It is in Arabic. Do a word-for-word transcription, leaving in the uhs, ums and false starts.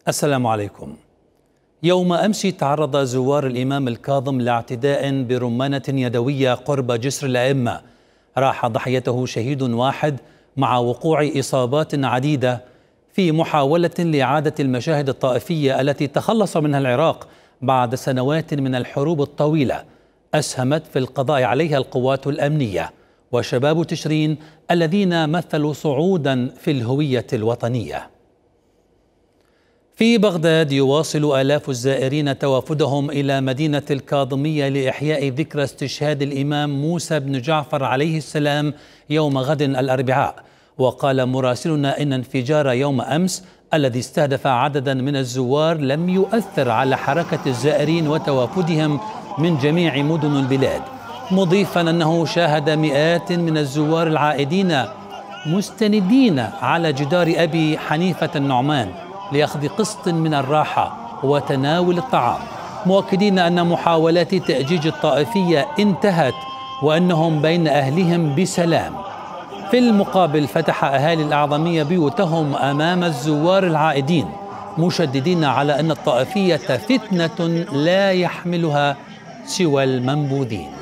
السلام عليكم. يوم أمس تعرض زوار الإمام الكاظم لاعتداء برمانة يدوية قرب جسر الأئمة، راح ضحيته شهيد واحد مع وقوع إصابات عديدة في محاولة لإعادة المشاهد الطائفية التي تخلص منها العراق بعد سنوات من الحروب الطويلة أسهمت في القضاء عليها القوات الأمنية وشباب تشرين الذين مثلوا صعودا في الهوية الوطنية. في بغداد يواصل آلاف الزائرين توافدهم إلى مدينة الكاظمية لإحياء ذكرى استشهاد الإمام موسى بن جعفر عليه السلام يوم غد الأربعاء. وقال مراسلنا إن انفجار يوم أمس الذي استهدف عددا من الزوار لم يؤثر على حركة الزائرين وتوافدهم من جميع مدن البلاد، مضيفا أنه شاهد مئات من الزوار العائدين مستندين على جدار أبي حنيفة النعمان لأخذ قسط من الراحة وتناول الطعام، مؤكدين أن محاولات تأجيج الطائفية انتهت وأنهم بين أهلهم بسلام. في المقابل فتح أهالي الأعظمية بيوتهم أمام الزوار العائدين، مشددين على أن الطائفية فتنة لا يحملها سوى المنبوذين.